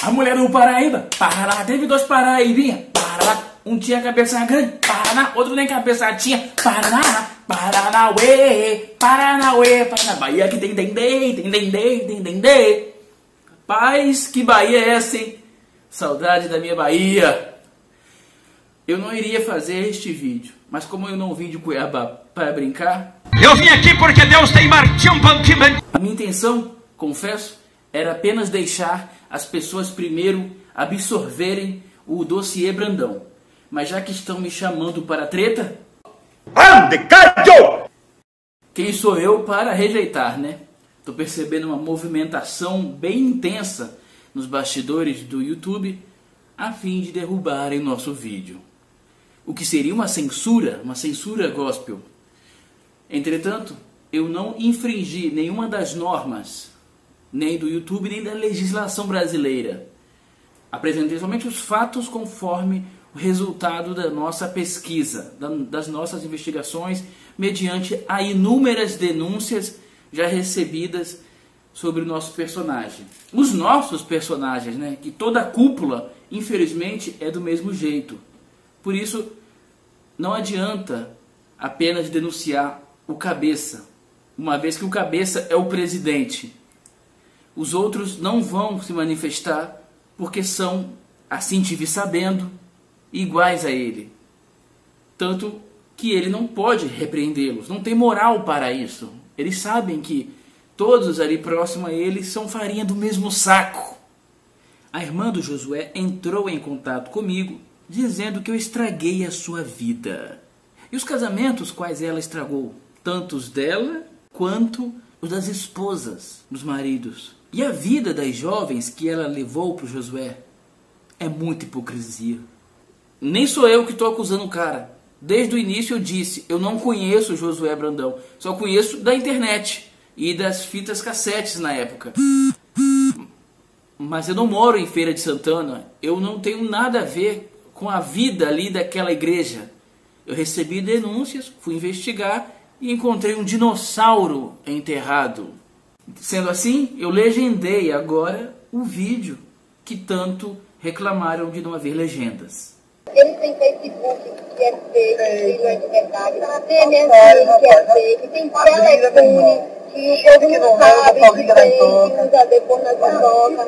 A mulher do Paraíba, Paraná, teve dois paraíbinha, Paraná, um tinha cabeça grande, Paraná, outro nem cabeça tinha, Paraná, Paranauê, Paranauê, Paraná, Bahia que tem dendê, tem dendê, tem dendê. Rapaz, que Bahia é essa, hein? Saudade da minha Bahia. Eu não iria fazer este vídeo, mas como eu não vim de Cuiabá para brincar, eu vim aqui porque Deus tem Martinho Pampimento. A minha intenção, confesso, era apenas deixar as pessoas primeiro absorverem o dossiê Brandão. Mas já que estão me chamando para treta, Ande, calho! quem sou eu para rejeitar, né? Tô percebendo uma movimentação bem intensa nos bastidores do YouTube a fim de derrubarem o nosso vídeo. O que seria uma censura gospel. Entretanto, eu não infringi nenhuma das normas, nem do YouTube, nem da legislação brasileira. Apresentei somente os fatos conforme o resultado da nossa pesquisa, das nossas investigações, mediante a inúmeras denúncias já recebidas sobre o nosso personagem. Os nossos personagens, né? Que toda a cúpula, infelizmente, é do mesmo jeito. Por isso, não adianta apenas denunciar o cabeça, uma vez que o cabeça é o presidente. Os outros não vão se manifestar porque são, assim tive sabendo, iguais a ele. Tanto que ele não pode repreendê-los, não tem moral para isso. Eles sabem que todos ali próximo a ele são farinha do mesmo saco. A irmã do Josué entrou em contato comigo, dizendo que eu estraguei a sua vida. E os casamentos quais ela estragou? Tanto os dela, quanto os das esposas, dos maridos. E a vida das jovens que ela levou para o Josué é muita hipocrisia. Nem sou eu que estou acusando o cara. Desde o início eu disse, eu não conheço o Josué Brandão. Só conheço da internet e das fitas cassetes na época. Mas eu não moro em Feira de Santana. Eu não tenho nada a ver com a vida ali daquela igreja. Eu recebi denúncias, fui investigar e encontrei um dinossauro enterrado. Sendo assim, eu legendei agora o vídeo que tanto reclamaram de não haver legendas. Ele tem Facebook que é fake, que não é de verdade, tem MSN que é fake, tem Telecune que o povo não sabe que tem, que usa depois na fofoca.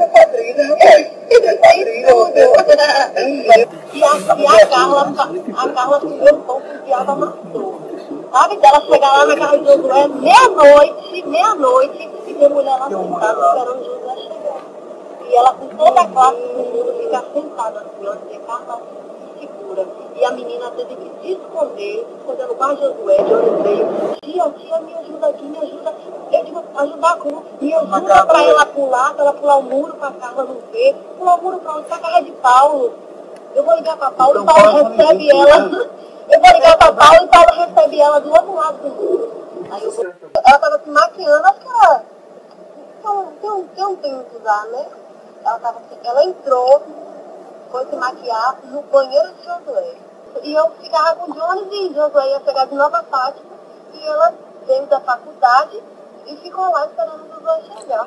Tem tudo. E a Carla comeu pão que o diabo amassou. Sabe, dela chegar lá na casa de Josué meia-noite, e ter mulher lá sentada esperando Josué chegar. E ela com toda a classe do mundo fica sentada assim, ó, dizer, Carla, segura. E a menina teve que se esconder no bar Josué, de onde veio. Tia, me ajuda aqui, me ajuda. Eu digo, ajudar como? Me ajuda pra ela pular o muro pra Carla não ver. Pular o muro pra onde? Pra casa de Paulo. Eu vou ligar pra Paulo e Paulo recebe ela. Eu vou ligar pra Paulo e Paulo recebe ela do outro lado do muro. Aí ela tava se maquiando, acho que ela tem um tempo que usar, né? Ela entrou, foi se maquiar no banheiro de Josué. E eu ficava com o Jones e Josué ia chegar de Nova Fátima. E ela veio da faculdade e ficou lá esperando o Josué chegar.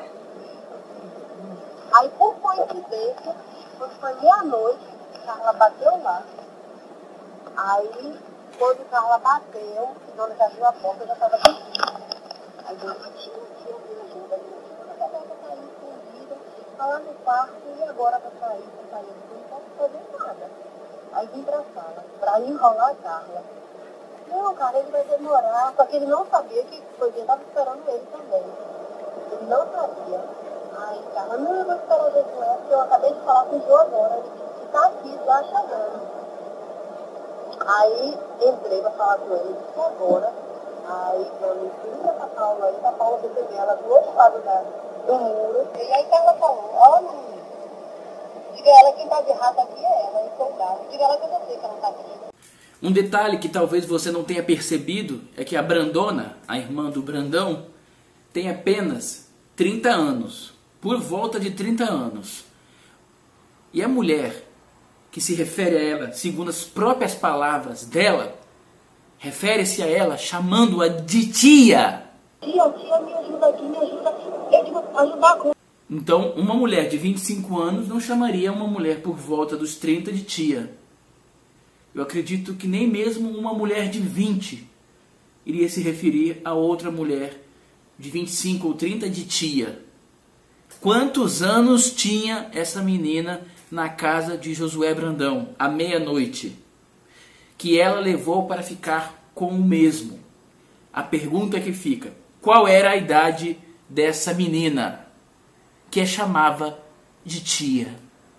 Aí, por coincidência, quando foi meia-noite, Carla bateu lá. Aí, quando Carla bateu, o Jones abriu a porta e já estava aqui. Aí, Jones disse, tia, me ajuda. A Roberta tá aí escondida, tá lá no quarto, e agora pra sair, não posso fazer nada. Aí vim pra sala, pra enrolar a Carla. Não, cara, ele vai demorar, só que ele não sabia que o dia estava esperando ele também. Ele não sabia. Aí, Carla, não, eu vou esperar o Josué, porque eu acabei de falar com o João agora, ele disse que tá aqui, já chegando. Aí, entrei pra falar com ele, disse agora. Aí, quando liga pra Paula, aí a Paula recebeu ela do outro lado do muro. E aí, Carla falou, ó, menina, diga ela quem tá de rato aqui é ela, eu sou o gato. Diga ela que eu sei que ela tá aqui. Um detalhe que talvez você não tenha percebido é que a Brandona, a irmã do Brandão, tem apenas 30 anos, por volta de 30 anos. E a mulher que se refere a ela, segundo as próprias palavras dela, refere-se a ela chamando-a de tia. Tia, me ajuda aqui, me ajuda. Eu digo, ajudar com... Então, uma mulher de 25 anos não chamaria uma mulher por volta dos 30 de tia. Eu acredito que nem mesmo uma mulher de 20 iria se referir a outra mulher de 25 ou 30 de tia. Quantos anos tinha essa menina na casa de Josué Brandão, à meia-noite, que ela levou para ficar com o mesmo? A pergunta que fica: qual era a idade dessa menina que a chamava de tia?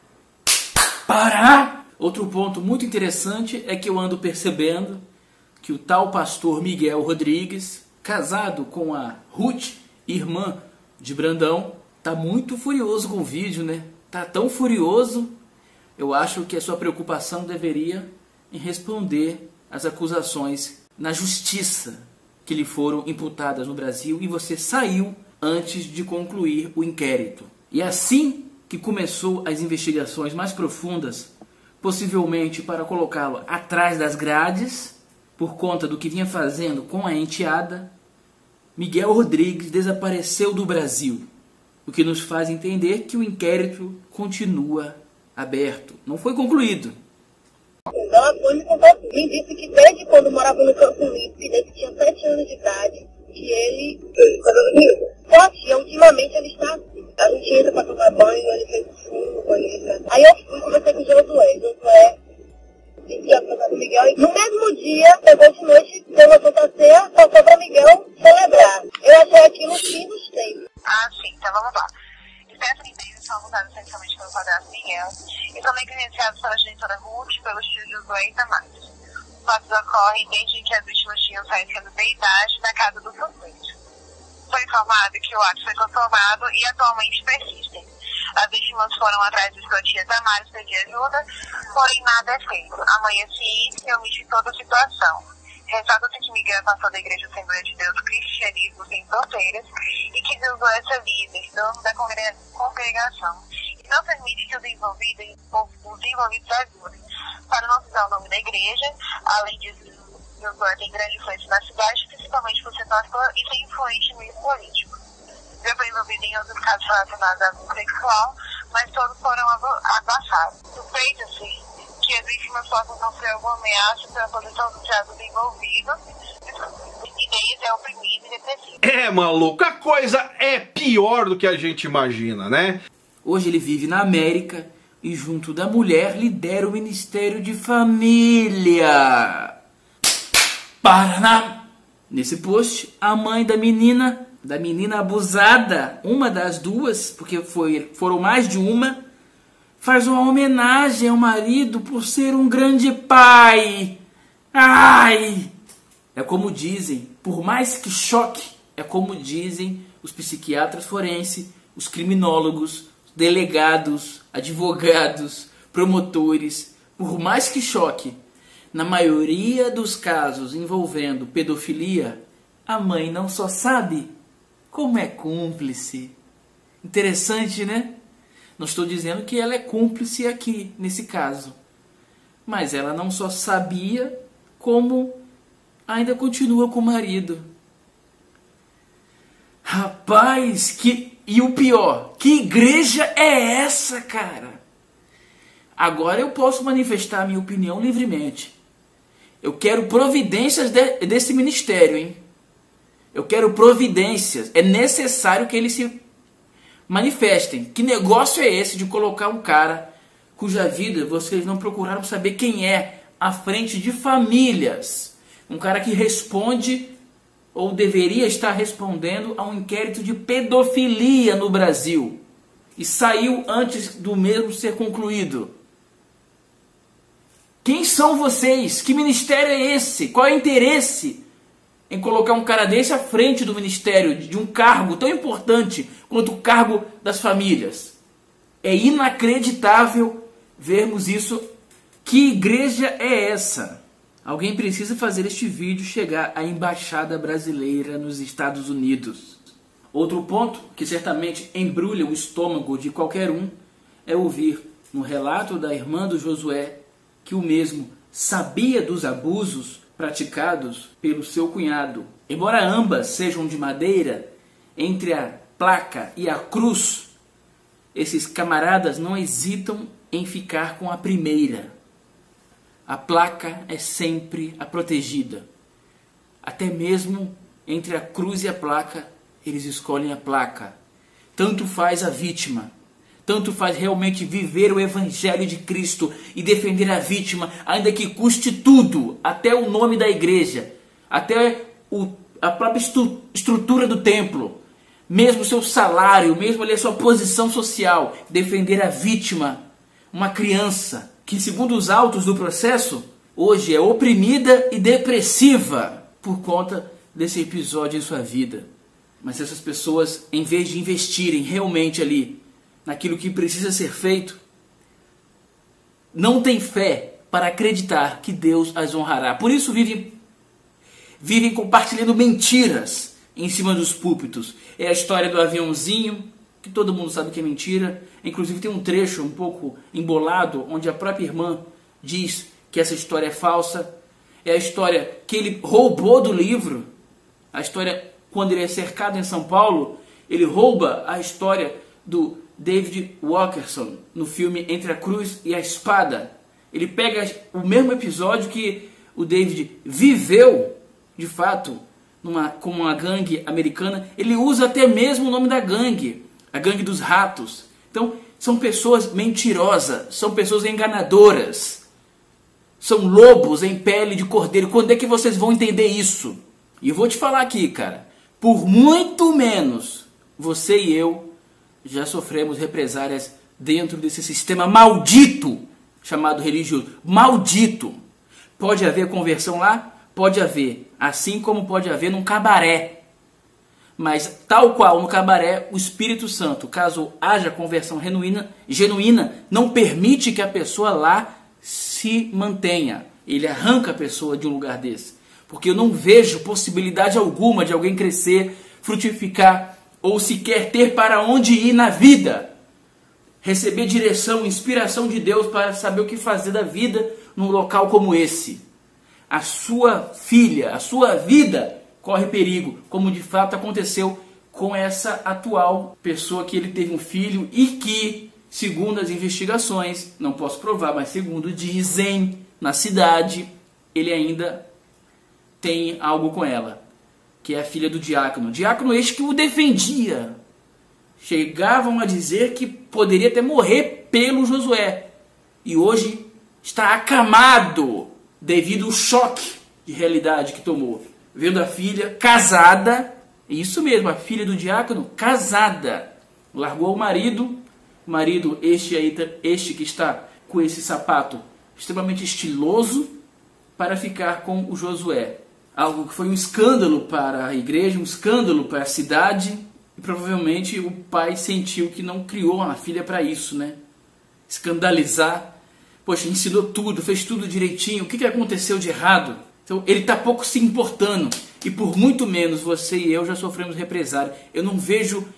Pará! Outro ponto muito interessante é que eu ando percebendo que o tal pastor Miguel Rodrigues, casado com a Ruth, irmã de Brandão, tá muito furioso com o vídeo, né? Tá tão furioso, eu acho que a sua preocupação deveria em responder às acusações na justiça que lhe foram imputadas no Brasil, e você saiu antes de concluir o inquérito. E assim que começou as investigações mais profundas, possivelmente para colocá-lo atrás das grades, por conta do que vinha fazendo com a enteada, Miguel Rodrigues desapareceu do Brasil, o que nos faz entender que o inquérito continua aberto. Não foi concluído. Ela foi me contar, me disse que desde quando morava no Campo Limpo, que desde que tinha 7 anos de idade, que ele... Só que ultimamente ele está assim. A gente entra para tomar banho, ele fez fumo no banheiro. Aí eu fui conversar com o Josué disse a casa do Miguel. E no mesmo dia, pegou de noite, deu uma Santa Ceia, faltou para Miguel celebrar. Eu achei aquilo o fim dos tempos. Ah, sim, então vamos lá. Stephanie e David são acusados essencialmente pelo padrasto Miguel e também credenciados pela genitora Ruth, pelos tios Josué e Damares. Os fatos ocorrem desde que as vítimas tinham saído de idade da casa do suspeito. Foi informado que o ato foi consumado e atualmente persistem. As vítimas foram atrás de sua tia Damares pedir ajuda, porém nada é feito. Amanheci e omite toda a situação. Ressalta-se que Miguel passou da Igreja Assembleia de Deus Cristianismo Sem Fronteiras e que usou essa líder da congregação e não permite que os envolvidos ajudem. Para não usar o nome da igreja, além disso, Josué tem grande influência na cidade, principalmente por ser pastor e ser influente no meio político. Já foi envolvido em outros casos relacionados a abuso sexual, mas todos foram abafados. Suspeita-se que as vítimas possam sofrer alguma ameaça pela posição dos casos envolvidos, ideias é oprimido e depressivo. É, maluco, a coisa é pior do que a gente imagina, né? Hoje ele vive na América e junto da mulher lidera o Ministério de Família. Paraná! Nesse post, a mãe da menina abusada, uma das duas, porque foram mais de uma, faz uma homenagem ao marido por ser um grande pai. Ai! É como dizem, por mais que choque, é como dizem os psiquiatras forenses, os criminólogos, delegados, advogados, promotores, por mais que choque, na maioria dos casos envolvendo pedofilia, a mãe não só sabe, como é cúmplice. Interessante, né? Não estou dizendo que ela é cúmplice aqui, nesse caso. Mas ela não só sabia, como ainda continua com o marido. Rapaz, e o pior, que igreja é essa, cara? Agora eu posso manifestar a minha opinião livremente. Eu quero providências desse ministério, hein? Eu quero providências. É necessário que eles se manifestem. Que negócio é esse de colocar um cara cuja vida vocês não procuraram saber quem é à frente de famílias? Um cara que responde ou deveria estar respondendo a um inquérito de pedofilia no Brasil e saiu antes do mesmo ser concluído. Quem são vocês? Que ministério é esse? Qual é o interesse em colocar um cara desse à frente do ministério, de um cargo tão importante quanto o cargo das famílias? É inacreditável vermos isso. Que igreja é essa? Alguém precisa fazer este vídeo chegar à embaixada brasileira nos Estados Unidos. Outro ponto que certamente embrulha o estômago de qualquer um é ouvir no relato da irmã do Josué que o mesmo sabia dos abusos praticados pelo seu cunhado. Embora ambas sejam de madeira, entre a placa e a cruz esses camaradas não hesitam em ficar com a primeira. A placa é sempre a protegida. Até mesmo entre a cruz e a placa, eles escolhem a placa. Tanto faz a vítima. Tanto faz realmente viver o Evangelho de Cristo e defender a vítima, ainda que custe tudo, até o nome da igreja, até a própria estrutura do templo, mesmo seu salário, mesmo ali a sua posição social, defender a vítima, uma criança que, segundo os autos do processo, hoje é oprimida e depressiva por conta desse episódio em sua vida. Mas essas pessoas, em vez de investirem realmente ali naquilo que precisa ser feito, não têm fé para acreditar que Deus as honrará. Por isso vivem compartilhando mentiras em cima dos púlpitos. É a história do aviãozinho, que todo mundo sabe que é mentira. Inclusive tem um trecho um pouco embolado, onde a própria irmã diz que essa história é falsa. É a história que ele roubou do livro. A história, quando ele é cercado em São Paulo, ele rouba a história do David Walkerson, no filme Entre a Cruz e a Espada. Ele pega o mesmo episódio que o David viveu, de fato, com uma gangue americana. Ele usa até mesmo o nome da gangue, a Gangue dos Ratos. Então, são pessoas mentirosas, são pessoas enganadoras, são lobos em pele de cordeiro. Quando é que vocês vão entender isso? E eu vou te falar aqui, cara, por muito menos, você e eu já sofremos represálias dentro desse sistema maldito chamado religioso. Maldito! Pode haver conversão lá? Pode haver. Assim como pode haver num cabaré. Mas tal qual no cabaré, o Espírito Santo, caso haja conversão genuína, não permite que a pessoa lá se mantenha. Ele arranca a pessoa de um lugar desse. Porque eu não vejo possibilidade alguma de alguém crescer, frutificar, ou sequer ter para onde ir na vida, receber direção, inspiração de Deus para saber o que fazer da vida num local como esse. A sua filha, a sua vida corre perigo, como de fato aconteceu com essa atual pessoa que ele teve um filho e que, segundo as investigações, não posso provar, mas segundo dizem na cidade, ele ainda tem algo com ela, que é a filha do diácono. Diácono este que o defendia. Chegavam a dizer que poderia até morrer pelo Josué. E hoje está acamado devido ao choque de realidade que tomou. Vendo a filha casada, isso mesmo, a filha do diácono casada. Largou o marido este que está com esse sapato extremamente estiloso, para ficar com o Josué. Algo que foi um escândalo para a igreja, um escândalo para a cidade, e provavelmente o pai sentiu que não criou uma filha para isso, né? Escandalizar. Poxa, ensinou tudo, fez tudo direitinho, o que aconteceu de errado? Então ele está pouco se importando, e por muito menos você e eu já sofremos represália. Eu não vejo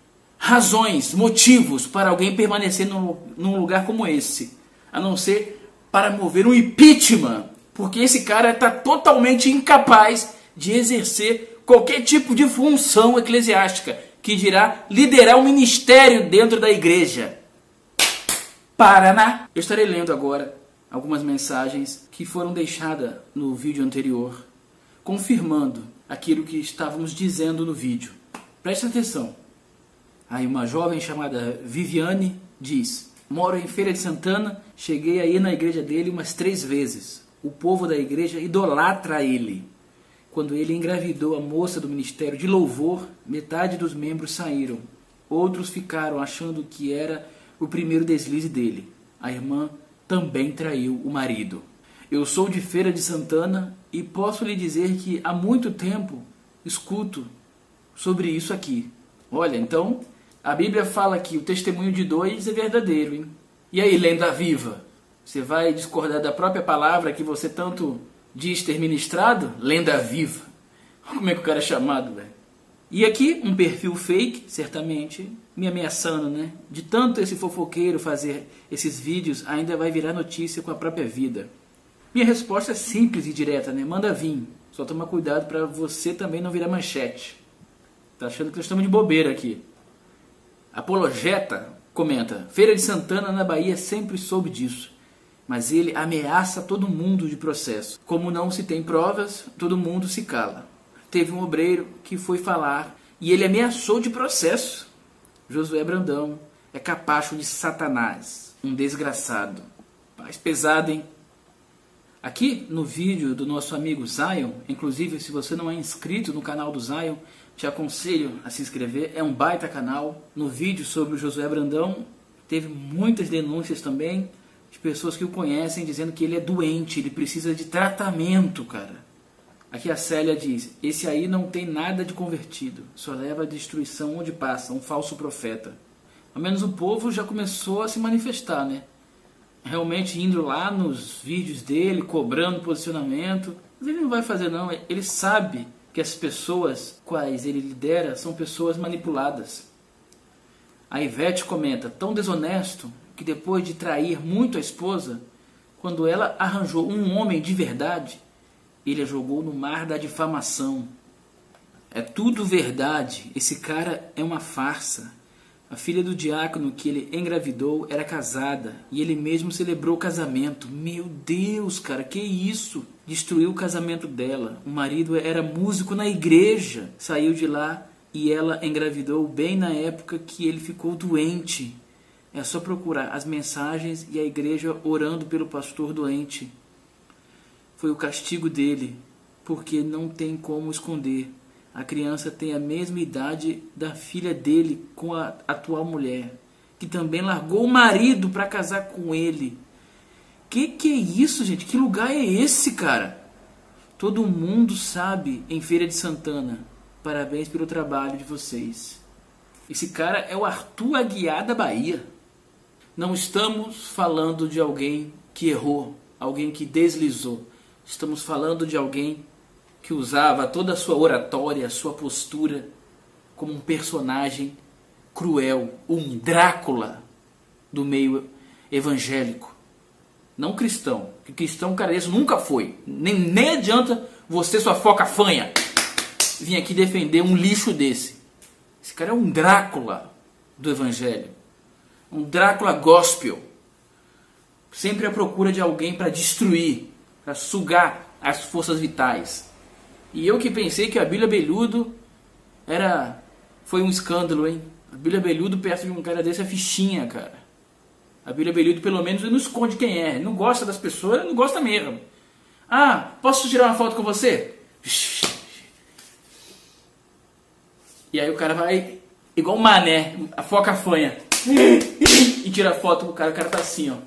razões, motivos para alguém permanecer num lugar como esse, a não ser para mover um impeachment, porque esse cara está totalmente incapaz de exercer qualquer tipo de função eclesiástica, que dirá liderar um ministério dentro da igreja. Paraná! Eu estarei lendo agora algumas mensagens que foram deixadas no vídeo anterior, confirmando aquilo que estávamos dizendo no vídeo. Preste atenção. Aí uma jovem chamada Viviane diz: moro em Feira de Santana, cheguei a ir na igreja dele umas 3 vezes. O povo da igreja idolatra ele. Quando ele engravidou a moça do ministério de louvor, metade dos membros saíram. Outros ficaram achando que era o primeiro deslize dele. A irmã também traiu o marido. Eu sou de Feira de Santana e posso lhe dizer que há muito tempo escuto sobre isso aqui. Olha, então, a Bíblia fala que o testemunho de 2 é verdadeiro, hein? E aí, lenda viva? Você vai discordar da própria palavra que você tanto diz ter ministrado? Lenda viva. Como é que o cara é chamado, velho? E aqui, um perfil fake, certamente, me ameaçando, né? De tanto esse fofoqueiro fazer esses vídeos, ainda vai virar notícia com a própria vida. Minha resposta é simples e direta, né? Manda vir. Só toma cuidado para você também não virar manchete. Tá achando que nós estamos de bobeira aqui. Apologeta comenta: Feira de Santana na Bahia sempre soube disso, mas ele ameaça todo mundo de processo. Como não se tem provas, todo mundo se cala. Teve um obreiro que foi falar e ele ameaçou de processo. Josué Brandão é capacho de Satanás, um desgraçado. Paz pesado, hein? Aqui no vídeo do nosso amigo Zion, inclusive se você não é inscrito no canal do Zion, te aconselho a se inscrever, é um baita canal. No vídeo sobre o Josué Brandão, teve muitas denúncias também de pessoas que o conhecem dizendo que ele é doente, ele precisa de tratamento, cara. Aqui a Célia diz: esse aí não tem nada de convertido, só leva a destruição onde passa, um falso profeta. Ao menos o povo já começou a se manifestar, né? Realmente indo lá nos vídeos dele, cobrando posicionamento. Mas ele não vai fazer não, ele sabe que as pessoas quais ele lidera são pessoas manipuladas. A Ivete comenta: tão desonesto que depois de trair muito a esposa, quando ela arranjou um homem de verdade, ele a jogou no mar da difamação. É tudo verdade, esse cara é uma farsa. A filha do diácono que ele engravidou era casada e ele mesmo celebrou o casamento. Meu Deus, cara, que isso? Destruiu o casamento dela. O marido era músico na igreja, saiu de lá e ela engravidou bem na época que ele ficou doente. É só procurar as mensagens e a igreja orando pelo pastor doente. Foi o castigo dele, porque não tem como esconder. A criança tem a mesma idade da filha dele com a atual mulher, que também largou o marido para casar com ele. Que é isso, gente? Que lugar é esse, cara? Todo mundo sabe em Feira de Santana. Parabéns pelo trabalho de vocês. Esse cara é o Arthur Aguiar da Bahia. Não estamos falando de alguém que errou, alguém que deslizou. Estamos falando de alguém que usava toda a sua oratória, a sua postura como um personagem cruel, um Drácula do meio evangélico. Não cristão, que cristão, cara, isso nunca foi. Nem adianta você, sua foca fanha, vir aqui defender um lixo desse. Esse cara é um Drácula do evangelho. Um Drácula gospel. Sempre à procura de alguém para destruir, para sugar as forças vitais. E eu que pensei que a Bíblia Abelhudo foi um escândalo, hein? A Bíblia Abelhudo perto de um cara desse é fichinha, cara. A Bíblia Abelhudo pelo menos ele não esconde quem é. Ele não gosta das pessoas, ele não gosta mesmo. Ah, posso tirar uma foto com você? E aí o cara vai, igual um mané, a foca fanha, e tira a foto com o cara tá assim, ó.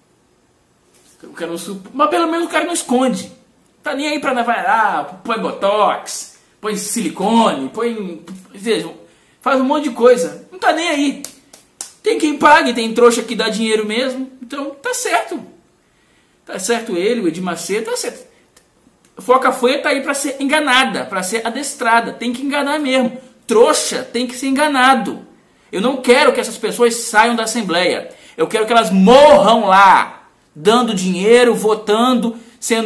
O cara não, mas pelo menos o cara não esconde. Tá nem aí pra navegar, põe botox, põe silicone, faz um monte de coisa. Não tá nem aí. Tem quem pague, tem trouxa que dá dinheiro mesmo. Então tá certo. Tá certo ele, o Edir Macedo, tá certo. Foca Folha tá aí pra ser enganada, pra ser adestrada. Tem que enganar mesmo. Trouxa tem que ser enganado. Eu não quero que essas pessoas saiam da Assembleia. Eu quero que elas morram lá, dando dinheiro, votando,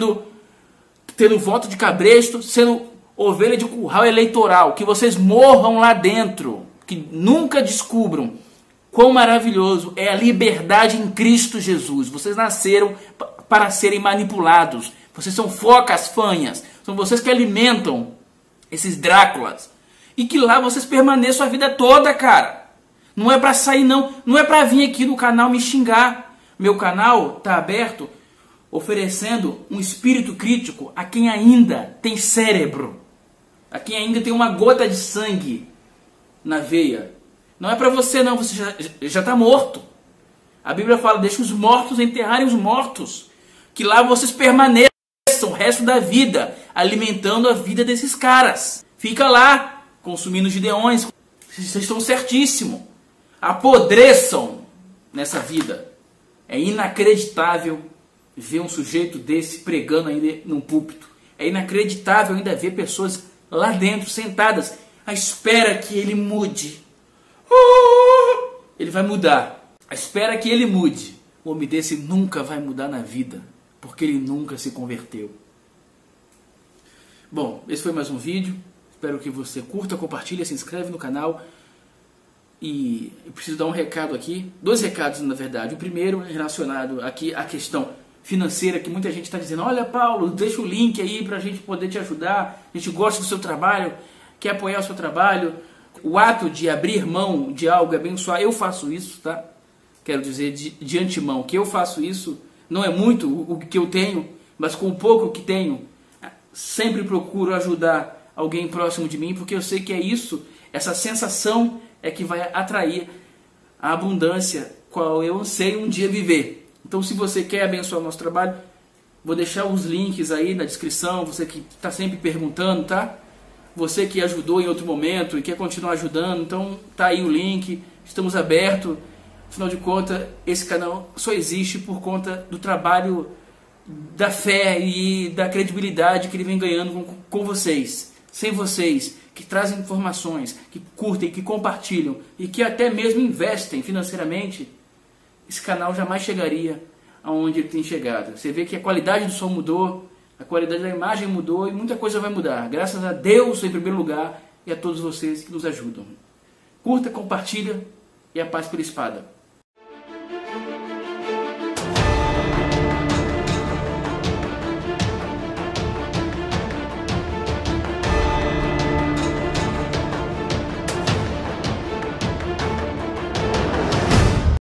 tendo voto de cabresto, sendo ovelha de curral eleitoral. Que vocês morram lá dentro. Que nunca descubram quão maravilhoso é a liberdade em Cristo Jesus. Vocês nasceram para serem manipulados. Vocês são focas fanhas. São vocês que alimentam esses Dráculas. E que lá vocês permaneçam a vida toda, cara. Não é para sair, não. Não é para vir aqui no canal me xingar. Meu canal está aberto, oferecendo um espírito crítico a quem ainda tem cérebro, a quem ainda tem uma gota de sangue na veia. Não é para você não, você já está morto. A Bíblia fala: deixa os mortos enterrarem os mortos, que lá vocês permaneçam o resto da vida, alimentando a vida desses caras. Fica lá, consumindo gideões, vocês estão certíssimos. Apodreçam nessa vida. É inacreditável ver um sujeito desse pregando ainda num púlpito. É inacreditável ainda ver pessoas lá dentro, sentadas, à espera que ele mude. Ele vai mudar. À espera que ele mude. O homem desse nunca vai mudar na vida, porque ele nunca se converteu. Bom, esse foi mais um vídeo. Espero que você curta, compartilhe, se inscreve no canal. E eu preciso dar um recado aqui, 2 recados na verdade. O primeiro é relacionado aqui à questão financeira, que muita gente está dizendo: olha, Paulo, deixa o link aí para a gente poder te ajudar, a gente gosta do seu trabalho, quer apoiar o seu trabalho. O ato de abrir mão de algo, abençoar, eu faço isso, tá? Quero dizer de antemão que eu faço isso, não é muito o que eu tenho, mas com o pouco que tenho, sempre procuro ajudar alguém próximo de mim, porque eu sei que é isso, essa sensação é que vai atrair a abundância qual eu anseio um dia viver. Então, se você quer abençoar o nosso trabalho, vou deixar os links aí na descrição, você que está sempre perguntando, tá? Você que ajudou em outro momento e quer continuar ajudando, então tá aí o link, estamos abertos. Afinal de contas, esse canal só existe por conta do trabalho, da fé e da credibilidade que ele vem ganhando com vocês. Sem vocês, que trazem informações, que curtem, que compartilham e que até mesmo investem financeiramente, esse canal jamais chegaria aonde ele tem chegado. Você vê que a qualidade do som mudou, a qualidade da imagem mudou e muita coisa vai mudar. Graças a Deus em primeiro lugar e a todos vocês que nos ajudam. Curta, compartilha e a paz pela espada.